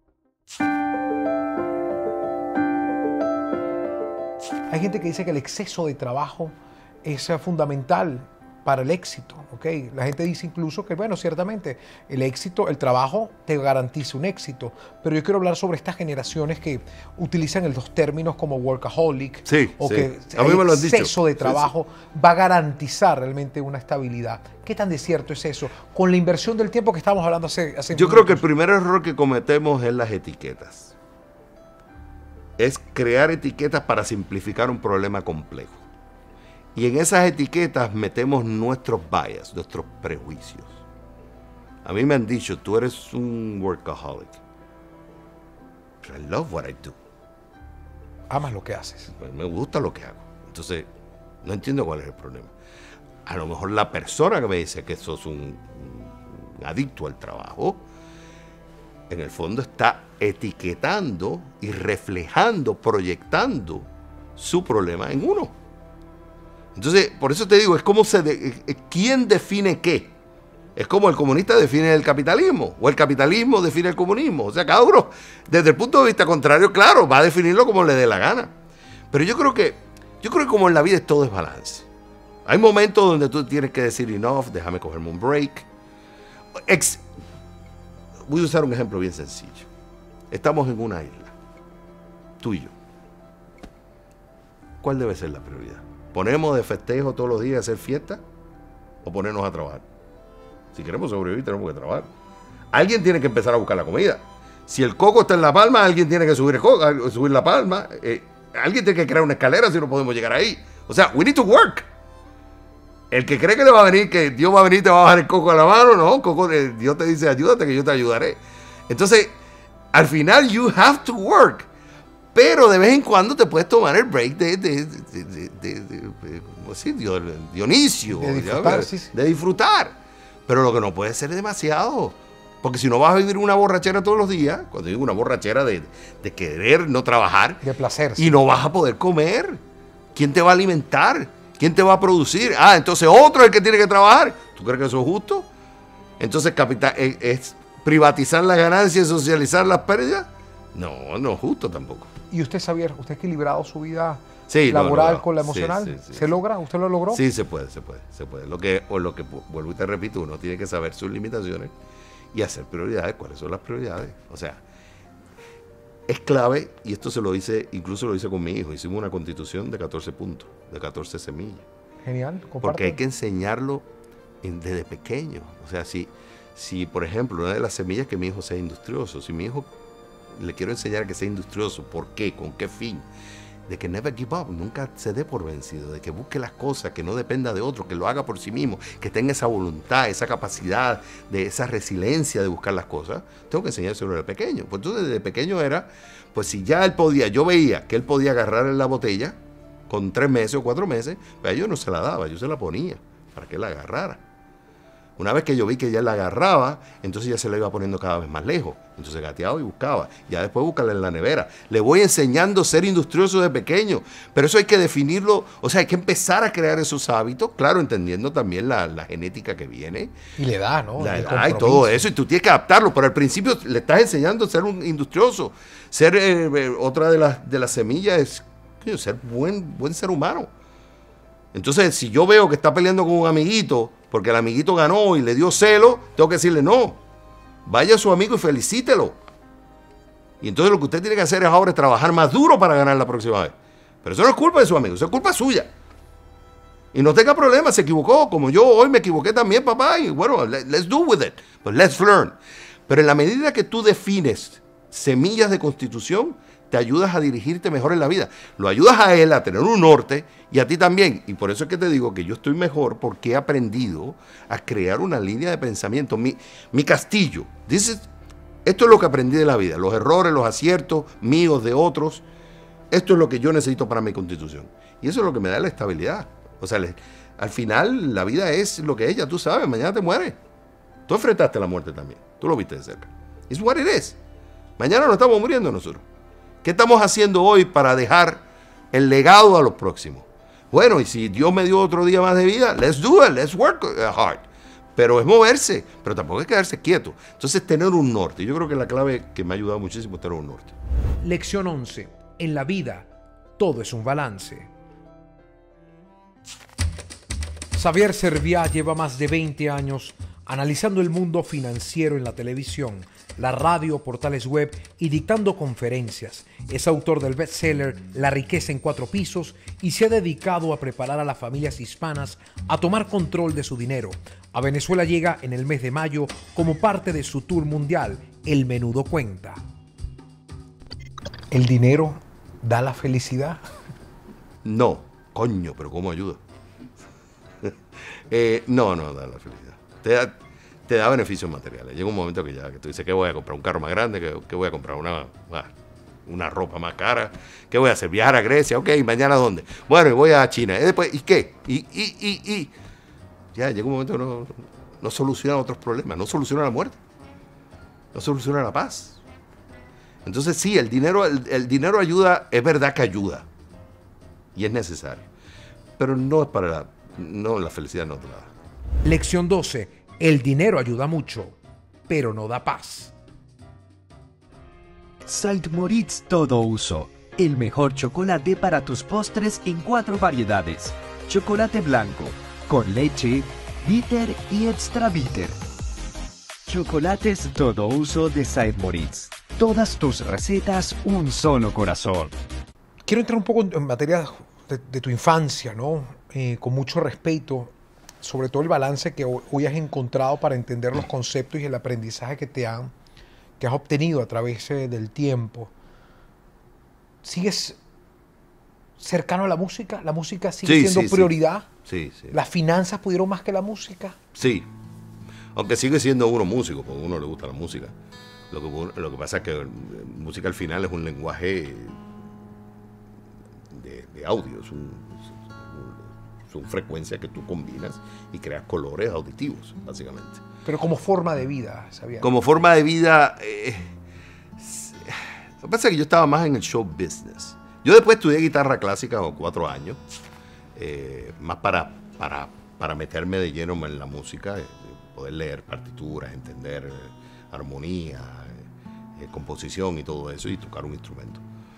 Hay gente que dice que el exceso de trabajo es fundamental para el éxito, ¿ok? La gente dice incluso que, bueno, ciertamente el éxito, el trabajo te garantiza un éxito, pero yo quiero hablar sobre estas generaciones que utilizan los términos como workaholic, sí, o sí. que A mí me lo han dicho. exceso de trabajo va a garantizar realmente una estabilidad. ¿Qué tan de cierto es eso? Con la inversión del tiempo que estábamos hablando hace Yo creo que el primer error que cometemos es las etiquetas. Es crear etiquetas para simplificar un problema complejo. Y en esas etiquetas metemos nuestros bias, nuestros prejuicios. A mí me han dicho, tú eres un workaholic. But I love what I do. Amas lo que haces. Pues me gusta lo que hago. Entonces, no entiendo cuál es el problema. A lo mejor la persona que me dice que sos un adicto al trabajo, en el fondo está etiquetando y reflejando, proyectando su problema en uno. Entonces, por eso te digo, es como ¿quién define qué? Es como el comunista define el capitalismo, o el capitalismo define el comunismo. O sea, cada uno, desde el punto de vista contrario, claro, va a definirlo como le dé la gana. Pero yo creo que como en la vida todo es balance. Hay momentos donde tú tienes que decir enough, déjame cogerme un break. Voy a usar un ejemplo bien sencillo. Estamos en una isla, tú y yo. ¿Cuál debe ser la prioridad? ¿Ponemos de festejo todos los días a hacer fiesta o ponernos a trabajar? Si queremos sobrevivir, tenemos que trabajar. Alguien tiene que empezar a buscar la comida. Si el coco está en la palma, alguien tiene que subir la palma. Alguien tiene que crear una escalera si no podemos llegar ahí. O sea, we need to work. El que cree que le va a venir, que Dios va a venir y te va a bajar el coco a la mano, no, Dios te dice, ayúdate que yo te ayudaré. Entonces, al final, you have to work. Pero de vez en cuando te puedes tomar el break Dionisio. De disfrutar. Pero lo que no puede ser es demasiado. Porque si no vas a vivir una borrachera todos los días, cuando digo una borrachera de querer no trabajar. De placer. Y no vas a poder comer. ¿Quién te va a alimentar? ¿Quién te va a producir? Entonces otro es el que tiene que trabajar. ¿Tú crees que eso es justo? Entonces es privatizar las ganancias y socializar las pérdidas. No, no es justo tampoco. ¿Y usted, Xavier, usted ha equilibrado su vida sí, laboral con la emocional? Sí, ¿Se logra? ¿Usted lo logró? Sí, se puede. Lo que vuelvo y te repito, uno tiene que saber sus limitaciones y hacer prioridades. ¿Cuáles son las prioridades? O sea, es clave, y esto incluso lo hice con mi hijo. Hicimos una constitución de 14 puntos, de 14 semillas. Genial, comparte. Porque hay que enseñarlo desde pequeño. O sea, si por ejemplo, una de las semillas es que mi hijo sea industrioso, si mi hijo le quiero enseñar que sea industrioso, ¿por qué? ¿Con qué fin? De que never give up, nunca se dé por vencido, de que busque las cosas, que no dependa de otro, que lo haga por sí mismo, que tenga esa voluntad, esa capacidad, esa resiliencia de buscar las cosas. Tengo que enseñárselo desde pequeño. Pues entonces desde pequeño era, pues si ya él podía, yo veía que él podía agarrar en la botella con 3 meses o 4 meses, pues yo no se la daba, yo se la ponía para que él la agarrara. Una vez que yo vi que ya la agarraba, entonces ya se la iba poniendo cada vez más lejos. Entonces gateaba y buscaba. Ya después buscarla en la nevera. Le voy enseñando a ser industrioso de pequeño. Pero eso hay que definirlo. O sea, hay que empezar a crear esos hábitos. Claro, entendiendo también la genética que viene. Y la edad, ¿no? La edad y todo eso. Y tú tienes que adaptarlo. Pero al principio le estás enseñando a ser un industrioso. Ser otra de las semillas es ser buen ser humano. Entonces, si yo veo que está peleando con un amiguito porque el amiguito ganó y le dio celo, tengo que decirle no. Vaya a su amigo y felicítelo. Y entonces lo que usted tiene que hacer es ahora trabajar más duro para ganar la próxima vez. Pero eso no es culpa de su amigo, eso es culpa suya. Y no tenga problema, se equivocó, como yo hoy me equivoqué también, papá, y bueno, let's do with it, but let's learn. Pero en la medida que tú defines semillas de constitución, te ayudas a dirigirte mejor en la vida. Lo ayudas a él a tener un norte y a ti también. Y por eso es que te digo que yo estoy mejor porque he aprendido a crear una línea de pensamiento. Mi castillo. Esto es lo que aprendí de la vida, los errores, los aciertos míos, de otros. Esto es lo que yo necesito para mi constitución. Y eso es lo que me da la estabilidad. O sea, al final la vida es lo que es, ya tú sabes, mañana te mueres. Tú enfrentaste la muerte también, tú lo viste de cerca. It's what it is. Mañana nos estamos muriendo nosotros. ¿Qué estamos haciendo hoy para dejar el legado a los próximos? Bueno, y si Dios me dio otro día más de vida, let's do it, let's work hard. Pero es moverse, pero tampoco es quedarse quieto. Entonces, tener un norte. Yo creo que la clave que me ha ayudado muchísimo es tener un norte. Lección 11. En la vida, todo es un balance. Xavier Serviá lleva más de 20 años analizando el mundo financiero en la televisión, la radio, portales web y dictando conferencias. Es autor del bestseller La riqueza en 4 pisos y se ha dedicado a preparar a las familias hispanas a tomar control de su dinero. A Venezuela llega en el mes de mayo como parte de su tour mundial, El Menudo Cuenta. ¿El dinero da la felicidad? No, coño, pero ¿cómo ayuda? No da la felicidad. Te da beneficios materiales. Llega un momento que tú dices, ¿qué voy a comprar? ¿Un carro más grande? ¿Qué voy a comprar? Una ropa más cara. ¿Qué voy a hacer? ¿Viajar a Grecia? Ok, ¿mañana dónde? Bueno, y voy a China. ¿Y después? ¿Y qué? Ya llega un momento que no soluciona otros problemas. No soluciona la muerte. No soluciona la paz. Entonces sí, el dinero ayuda, es verdad que ayuda. Y es necesario. Pero no es para la felicidad no te la da. Lección 12. El dinero ayuda mucho, pero no da paz. Saint Moritz Todo Uso. El mejor chocolate para tus postres en 4 variedades. Chocolate blanco, con leche, bitter y extra bitter. Chocolates Todo Uso de Saint Moritz. Todas tus recetas, un solo corazón. Quiero entrar un poco en materia de tu infancia, ¿no? Con mucho respeto, sobre todo el balance que hoy has encontrado para entender los conceptos y el aprendizaje que has obtenido a través del tiempo. ¿Sigues cercano a la música? ¿La música sigue siendo prioridad? Sí. ¿Las finanzas pudieron más que la música? Sí, aunque sigue siendo uno músico, porque a uno le gusta la música. Lo que pasa es que música al final es un lenguaje de audio, son frecuencias que tú combinas y creas colores auditivos, básicamente. Pero como forma de vida, ¿sabías? Como forma de vida, lo que pasa es que yo estaba más en el show business. Yo después estudié guitarra clásica 4 años, más para meterme de lleno en la música, poder leer partituras, entender armonía, composición y todo eso, y tocar un instrumento.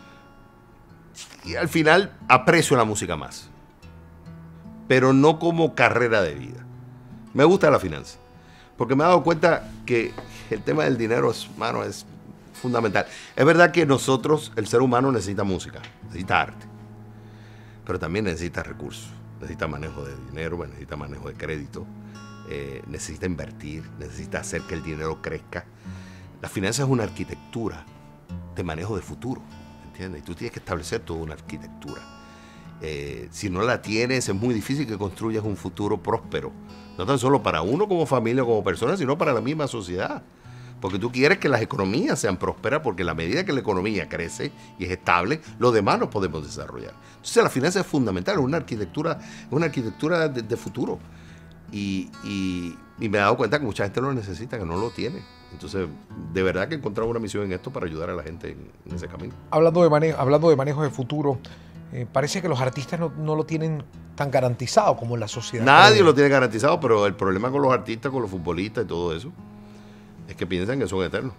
Y al final aprecio la música más, pero no como carrera de vida. Me gusta la finanza, porque me he dado cuenta que el tema del dinero es fundamental. Es verdad que nosotros, el ser humano, necesita música, necesita arte, pero también necesita recursos, necesita manejo de dinero, necesita manejo de crédito, necesita invertir, necesita hacer que el dinero crezca. La finanza es una arquitectura de manejo de futuro, ¿entiendes? Y tú tienes que establecer toda una arquitectura. Si no la tienes, es muy difícil que construyas un futuro próspero, no tan solo para uno como familia o como persona, sino para la misma sociedad. Porque tú quieres que las economías sean prósperas, porque a la medida que la economía crece y es estable, lo demás nos podemos desarrollar. Entonces la finanza es fundamental, es una arquitectura de futuro. Y me he dado cuenta que mucha gente lo necesita, que no lo tiene. Entonces, de verdad que he encontrado una misión en esto para ayudar a la gente en ese camino. Hablando de manejo de futuro, parece que los artistas no lo tienen tan garantizado como en la sociedad. Nadie lo tiene garantizado, pero el problema con los artistas, con los futbolistas y todo eso, es que piensan que son eternos.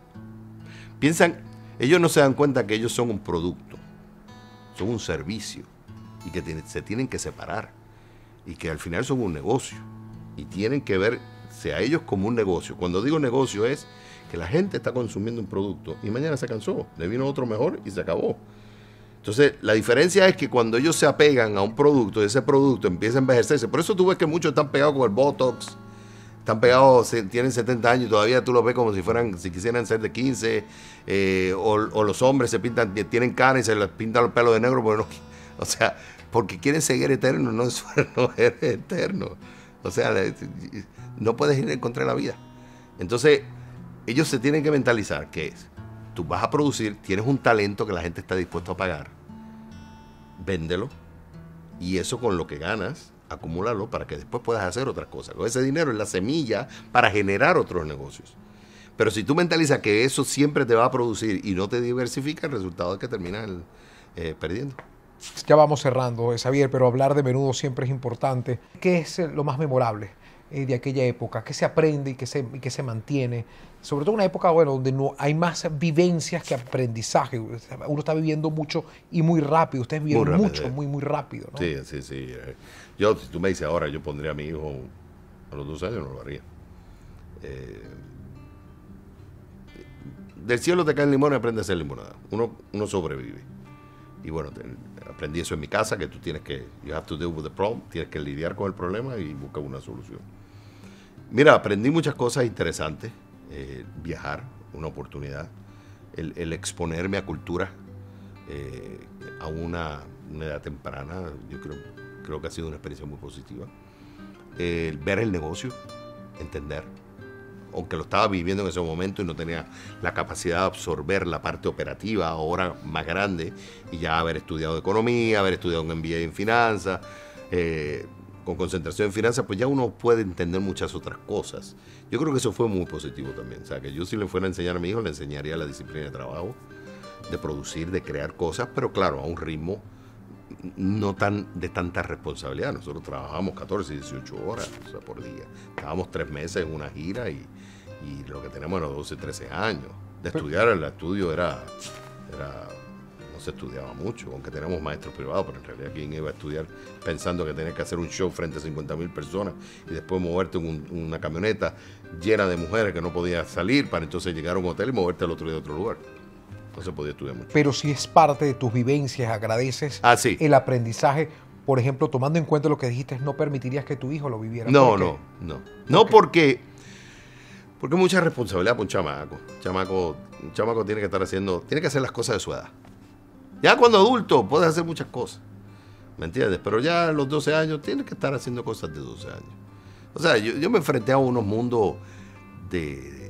Ellos no se dan cuenta que ellos son un producto, son un servicio, y que se tienen que separar, y que al final son un negocio, y tienen que verse a ellos como un negocio. Cuando digo negocio es que la gente está consumiendo un producto y mañana se cansó, le vino otro mejor y se acabó. Entonces, la diferencia es que cuando ellos se apegan a un producto y ese producto empieza a envejecerse, por eso tú ves que muchos están pegados con el Botox, están pegados, tienen 70 años y todavía tú los ves como si quisieran ser de 15, o los hombres se pintan, tienen canas y se les pintan el pelo de negro, porque quieren seguir eternos, no eres eterno. O sea, no puedes ir en contra de la vida. Entonces, ellos se tienen que mentalizar que tú vas a producir, tienes un talento que la gente está dispuesta a pagar, véndelo, y eso con lo que ganas, acumúlalo para que después puedas hacer otras cosas. Con ese dinero es la semilla para generar otros negocios. Pero si tú mentalizas que eso siempre te va a producir y no te diversifica, el resultado es que terminas perdiendo. Ya vamos cerrando, Xavier, pero hablar de menudo siempre es importante. ¿Qué es lo más memorable de aquella época? ¿Qué se aprende y qué se mantiene? Sobre todo en una época, bueno, donde no hay más vivencias que aprendizaje. Uno está viviendo mucho y muy rápido. Ustedes vivieron mucho, muy rápido, ¿no? Sí. Yo, si tú me dices ahora, yo pondría a mi hijo a los 12 años, no lo haría. Del cielo te caen limones y aprendes a hacer limonada. Uno sobrevive. Y bueno, aprendí eso en mi casa, que tú tienes que, you have to deal with the problem, tienes que lidiar con el problema y buscar una solución. Mira, aprendí muchas cosas interesantes. Viajar, una oportunidad. El exponerme a cultura a una edad temprana, yo creo que ha sido una experiencia muy positiva. Ver el negocio, entender. Aunque lo estaba viviendo en ese momento y no tenía la capacidad de absorber la parte operativa, ahora más grande, y ya haber estudiado economía, haber estudiado un MBA en finanzas, con concentración en finanzas, pues ya uno puede entender muchas otras cosas. Yo creo que eso fue muy positivo también. O sea, que yo si le fuera a enseñar a mi hijo, le enseñaría la disciplina de trabajo, de producir, de crear cosas, pero claro, a un ritmo no de tanta responsabilidad. Nosotros trabajamos 14, 18 horas, o sea, por día. Estábamos 3 meses en una gira y lo que teníamos era 12, 13 años. De estudiar, el estudio no se estudiaba mucho, aunque teníamos maestros privados, pero en realidad ¿quién iba a estudiar pensando que tenías que hacer un show frente a 50,000 personas y después moverte en una camioneta llena de mujeres que no podías salir para entonces llegar a un hotel y moverte al otro día a otro lugar? No se podía estudiar mucho. Pero si es parte de tus vivencias, agradeces sí. El aprendizaje. Por ejemplo, tomando en cuenta lo que dijiste, no permitirías que tu hijo lo viviera. No, porque mucha responsabilidad para un chamaco. Un chamaco tiene que tiene que hacer las cosas de su edad. Ya cuando adulto puedes hacer muchas cosas, ¿me entiendes? Pero ya a los 12 años tienes que estar haciendo cosas de 12 años. O sea, yo me enfrenté a unos mundos de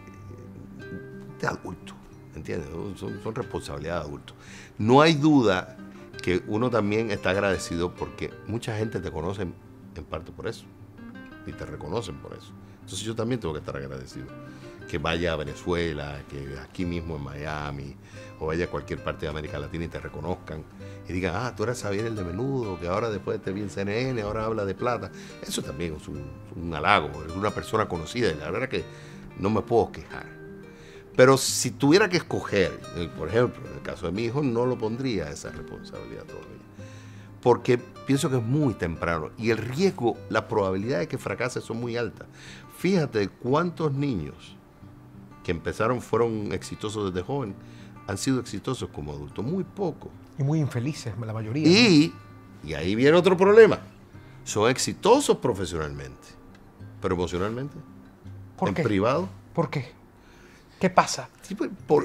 adultos, ¿me entiendes? Son responsabilidades de adultos. No hay duda que uno también está agradecido porque mucha gente te conoce en parte por eso y te reconocen por eso. Entonces yo también tengo que estar agradecido. Que vaya a Venezuela, que aquí mismo en Miami, o vaya a cualquier parte de América Latina y te reconozcan y digan, tú eres Xavier el de Menudo, que ahora después te vi en CNN, ahora habla de plata. Eso también es un halago, es una persona conocida y la verdad es que no me puedo quejar. Pero si tuviera que escoger, por ejemplo, en el caso de mi hijo, no lo pondría esa responsabilidad todavía. Porque pienso que es muy temprano y el riesgo, la probabilidad de que fracase son muy altas. Fíjate cuántos niños que fueron exitosos desde joven, han sido exitosos como adultos, muy pocos. Y muy infelices, la mayoría. Y ahí viene otro problema. Son exitosos profesionalmente, pero emocionalmente, ¿Por qué? Privado. ¿Por qué? ¿Qué pasa? Sí,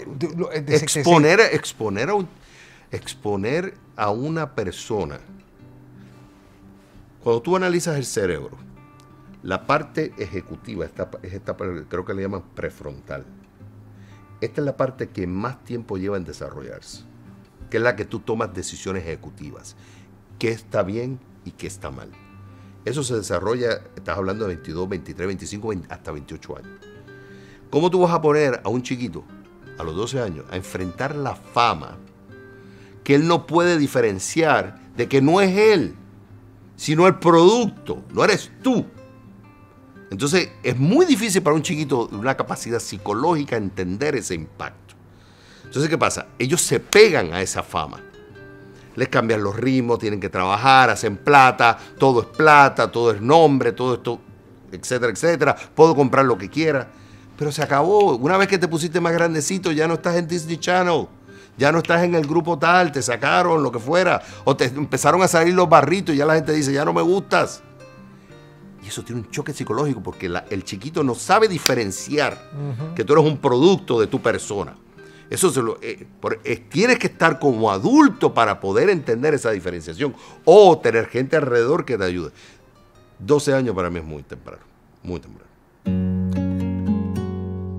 exponer a una persona. Cuando tú analizas el cerebro, la parte ejecutiva, creo que le llaman prefrontal. Esta es la parte que más tiempo lleva en desarrollarse, que es la que tú tomas decisiones ejecutivas, qué está bien y qué está mal. Eso se desarrolla, estás hablando de 22, 23, 25, hasta 28 años. ¿Cómo tú vas a poner a un chiquito a los 12 años a enfrentar la fama que él no puede diferenciar de que no es él, sino el producto, no eres tú? Entonces, es muy difícil para un chiquito de una capacidad psicológica entender ese impacto. Entonces, ¿qué pasa? Ellos se pegan a esa fama. Les cambian los ritmos, tienen que trabajar, hacen plata, todo es nombre, todo esto, etcétera, etcétera. Puedo comprar lo que quiera. Pero se acabó. Una vez que te pusiste más grandecito, ya no estás en Disney Channel. Ya no estás en el grupo tal, te sacaron, lo que fuera. O te empezaron a salir los barritos y ya la gente dice, ya no me gustas. Y eso tiene un choque psicológico porque el chiquito no sabe diferenciar que tú eres un producto de tu persona. Eso tienes que estar como adulto para poder entender esa diferenciación o tener gente alrededor que te ayude. 12 años para mí es muy temprano, muy temprano.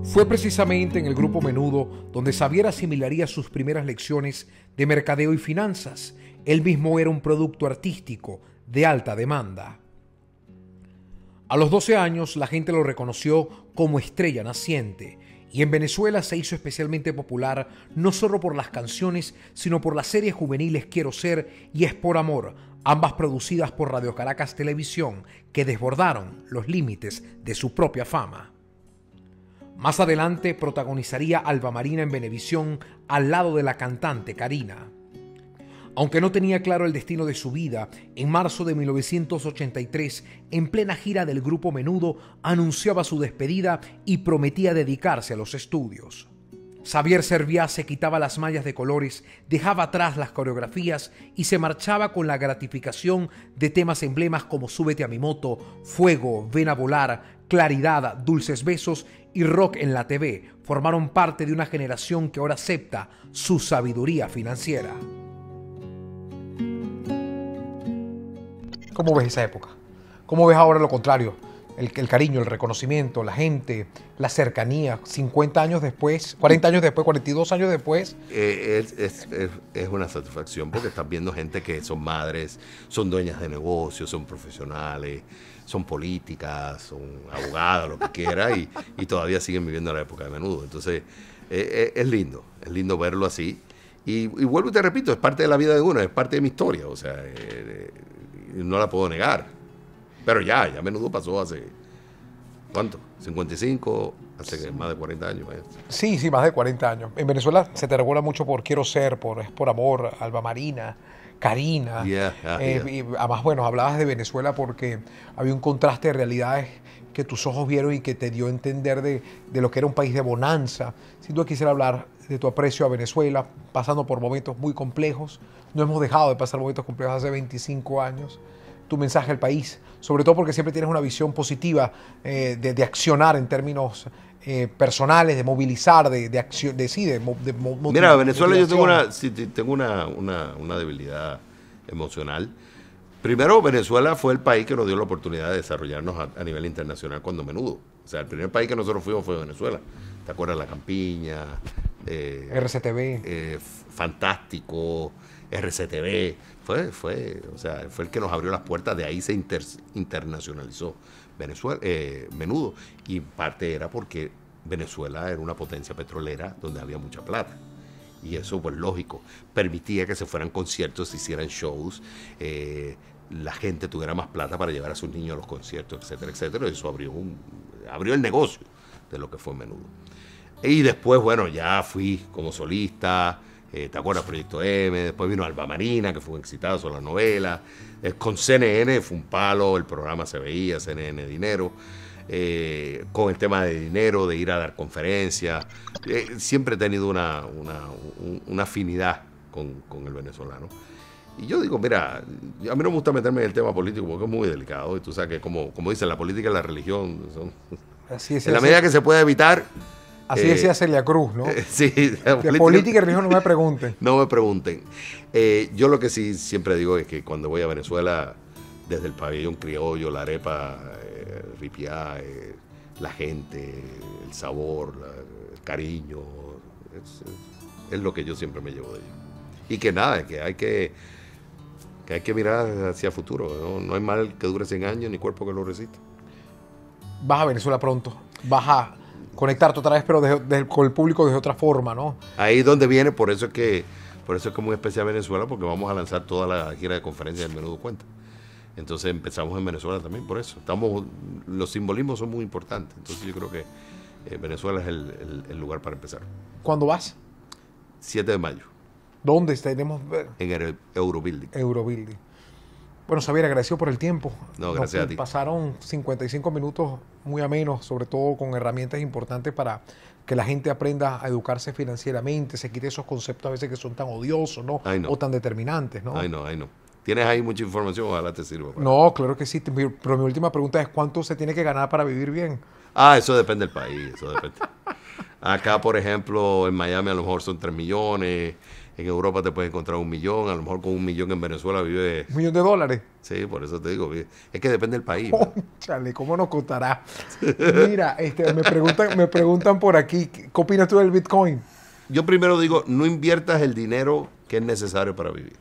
Fue precisamente en el Grupo Menudo donde Xavier asimilaría sus primeras lecciones de mercadeo y finanzas. Él mismo era un producto artístico de alta demanda. A los 12 años, la gente lo reconoció como estrella naciente, y en Venezuela se hizo especialmente popular no solo por las canciones, sino por las series juveniles Quiero Ser y Es por Amor, ambas producidas por Radio Caracas Televisión, que desbordaron los límites de su propia fama. Más adelante protagonizaría Alba Marina en Venevisión al lado de la cantante Karina. Aunque no tenía claro el destino de su vida, en marzo de 1983, en plena gira del Grupo Menudo, anunciaba su despedida y prometía dedicarse a los estudios. Xavier Serviá se quitaba las mallas de colores, dejaba atrás las coreografías y se marchaba con la gratificación de temas emblemas como Súbete a mi moto, Fuego, Ven a volar, Claridad, Dulces besos y Rock en la TV. Formaron parte de una generación que ahora acepta su sabiduría financiera. ¿Cómo ves esa época? ¿Cómo ves ahora lo contrario? El cariño, el reconocimiento, la gente, la cercanía, 50 años después, 40 años después, 42 años después. Es una satisfacción porque estás viendo gente que son madres, son dueñas de negocios, son profesionales, son políticas, son abogadas, lo que quiera, y todavía siguen viviendo la época de Menudo. Entonces, es lindo verlo así. Y vuelvo y te repito, es parte de la vida de uno, es parte de mi historia, o sea, no la puedo negar. Pero ya Menudo pasó hace, ¿cuánto? 55, hace más de 40 años. Sí, más de 40 años. En Venezuela se te recuerda mucho por Quiero Ser, por Es por Amor, Alba Marina, Karina. Y además, bueno, hablabas de Venezuela porque había un contraste de realidades que tus ojos vieron y que te dio a entender de lo que era un país de bonanza. Si tú quisieras hablar de tu aprecio a Venezuela, pasando por momentos muy complejos, no hemos dejado de pasar momentos complejos hace 25 años. Tu mensaje al país, sobre todo porque siempre tienes una visión positiva de accionar en términos personales, de movilizar, Mira, Venezuela yo tengo una debilidad emocional. Primero, Venezuela fue el país que nos dio la oportunidad de desarrollarnos a nivel internacional cuando Menudo. O sea, el primer país que nosotros fuimos fue Venezuela. ¿Te acuerdas? La Campiña, RCTV, Fantástico, RCTV, fue el que nos abrió las puertas. De ahí se internacionalizó Menudo, y parte era porque Venezuela era una potencia petrolera donde había mucha plata, y eso, pues lógico, permitía que se fueran conciertos, se hicieran shows, la gente tuviera más plata para llevar a sus niños a los conciertos, etcétera, etcétera. Eso abrió el negocio de lo que fue Menudo. Y después, bueno, ya fui como solista. ¿Te acuerdas? Proyecto M, después vino Alba Marina, que fue un exitazo, la novela. Con CNN fue un palo, el programa se veía, CNN Dinero. Con el tema de dinero, de ir a dar conferencias. Siempre he tenido una afinidad con el venezolano. Y yo digo, mira, a mí no me gusta meterme en el tema político porque es muy delicado. Y tú sabes que, como dicen, la política y la religión son... Así es, en la medida que se pueda evitar... Así decía Celia Cruz, ¿no? Sí. De política y religión no me pregunten. No me pregunten. Yo lo que sí siempre digo es que cuando voy a Venezuela, desde el pabellón criollo, la arepa, ripiá, la gente, el sabor, el cariño, es lo que yo siempre me llevo de ellos. Y que nada, que hay que mirar hacia el futuro, ¿no? No hay mal que dure 100 años ni cuerpo que lo resista. Vas a Venezuela pronto, vas a conectarte otra vez, pero con el público de otra forma, ¿no? Ahí es donde viene, por eso es que es muy especial Venezuela, porque vamos a lanzar toda la gira de conferencias del Menudo Cuenta. Entonces empezamos en Venezuela también por eso. Los simbolismos son muy importantes, entonces yo creo que Venezuela es el lugar para empezar. ¿Cuándo vas? 7 de mayo. ¿Dónde estaremos? En el Eurobuilding. Bueno, Xavier, agradecido por el tiempo. No, gracias a ti. Pasaron 55 minutos muy amenos, sobre todo con herramientas importantes para que la gente aprenda a educarse financieramente, se quite esos conceptos a veces que son tan odiosos, ¿no? O tan determinantes, ¿no? Ay, no. Tienes ahí mucha información, ojalá te sirva. No, claro que sí. Pero mi última pregunta es, ¿cuánto se tiene que ganar para vivir bien? Eso depende del país, eso depende. Acá, por ejemplo, en Miami a lo mejor son 3 millones. En Europa te puedes encontrar 1 millón. A lo mejor con 1 millón en Venezuela vive... ¿$1 millón? Sí, por eso te digo. Es que depende del país. Chale, ¿cómo nos costará? Mira, me preguntan por aquí, ¿qué opinas tú del Bitcoin? Yo primero digo, no inviertas el dinero que es necesario para vivir.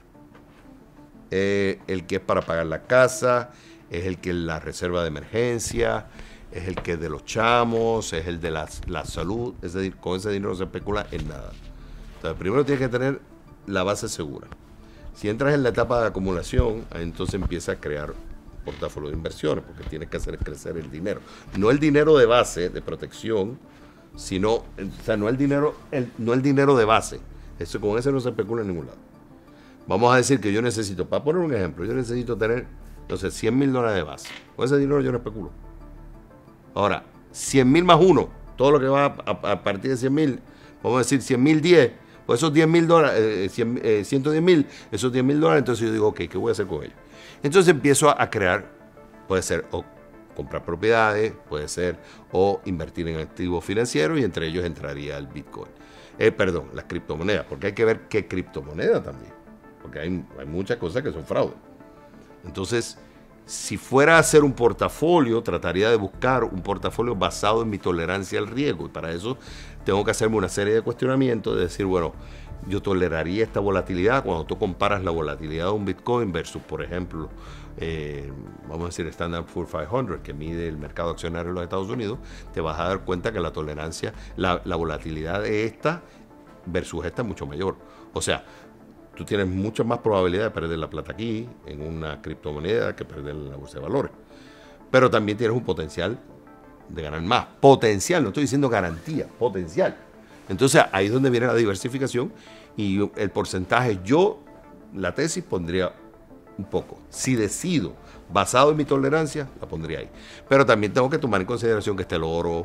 El que es para pagar la casa, es el que es la reserva de emergencia, es el que es de los chamos, es el de la salud. Es decir, con ese dinero no se especula en nada. Entonces, primero tienes que tener la base segura. Si entras en la etapa de acumulación, entonces empieza a crear portafolio de inversiones, porque tienes que hacer crecer el dinero. No el dinero de base, de protección, sino, o sea, no el dinero de base. Con ese no se especula en ningún lado. Vamos a decir que yo necesito, para poner un ejemplo, yo necesito tener, no sé, $100,000 de base. Con ese dinero yo no especulo. Ahora, 100,000 más 1, todo lo que va a partir de 100,000, vamos a decir 100,000, 10, pues esos $10,000, 110,000, esos $10,000, entonces yo digo, ok, ¿qué voy a hacer con ellos? Entonces empiezo a crear, puede ser o comprar propiedades, puede ser o invertir en activos financieros, y entre ellos entraría el Bitcoin. Las criptomonedas, porque hay que ver qué criptomoneda también, porque hay muchas cosas que son fraude. Entonces, si fuera a hacer un portafolio, trataría de buscar un portafolio basado en mi tolerancia al riesgo, y para eso tengo que hacerme una serie de cuestionamientos, de decir, bueno, yo toleraría esta volatilidad. Cuando tú comparas la volatilidad de un Bitcoin versus, por ejemplo, vamos a decir Standard Poor's 500, que mide el mercado accionario de los Estados Unidos, te vas a dar cuenta que la tolerancia, la volatilidad de esta versus esta es mucho mayor. O sea, tú tienes mucha más probabilidad de perder la plata aquí, en una criptomoneda, que perder en la bolsa de valores. Pero también tienes un potencial de ganar más. Potencial, no estoy diciendo garantía, potencial. Entonces ahí es donde viene la diversificación, y el porcentaje, la tesis pondría un poco. Si decido, basado en mi tolerancia, la pondría ahí. Pero también tengo que tomar en consideración que está el oro,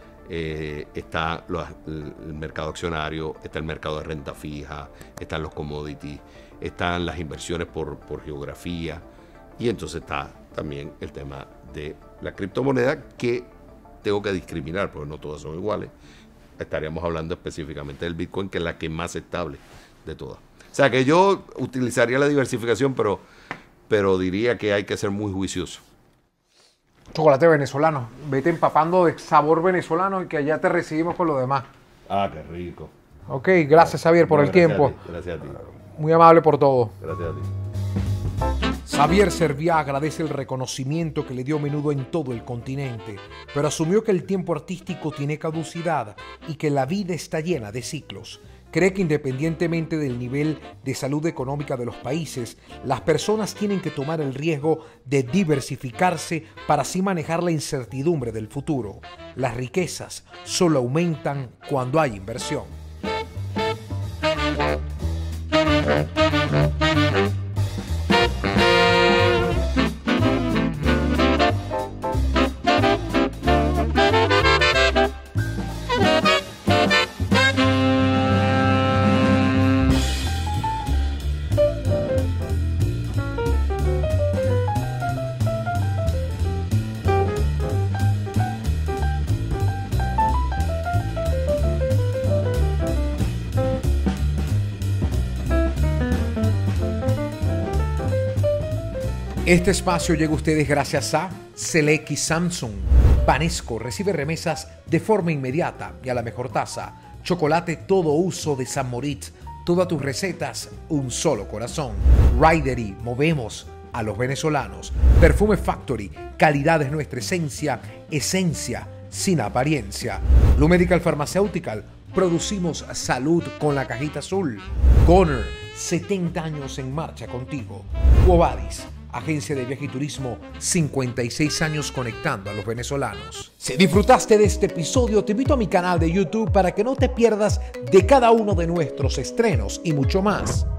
está el mercado accionario, está el mercado de renta fija, están los commodities, están las inversiones por geografía, y entonces está también el tema de la criptomoneda, que tengo que discriminar porque no todas son iguales. Estaríamos hablando específicamente del Bitcoin, que es la que es más estable de todas. O sea que yo utilizaría la diversificación, pero diría que hay que ser muy juicioso. Chocolate venezolano. Vete empapando de sabor venezolano, y que allá te recibimos con lo demás. Ah, qué rico. Ok, gracias Xavier por el tiempo. Gracias a ti. Muy amable por todo. Gracias a ti. Xavier Serviá agradece el reconocimiento que le dio a menudo en todo el continente, pero asumió que el tiempo artístico tiene caducidad y que la vida está llena de ciclos. Cree que independientemente del nivel de salud económica de los países, las personas tienen que tomar el riesgo de diversificarse para así manejar la incertidumbre del futuro. Las riquezas solo aumentan cuando hay inversión. Este espacio llega a ustedes gracias a Select Samsung. Banesco recibe remesas de forma inmediata y a la mejor tasa. Chocolate todo uso de San Moritz. Todas tus recetas, un solo corazón. Ridery, movemos a los venezolanos. Perfume Factory, calidad es nuestra esencia, esencia sin apariencia. Blue Medical Pharmaceutical, producimos salud con la cajita azul. Goner, 70 años en marcha contigo. Quobadis, agencia de viaje y turismo, 56 años conectando a los venezolanos. Si disfrutaste de este episodio, te invito a mi canal de YouTube para que no te pierdas de cada uno de nuestros estrenos y mucho más.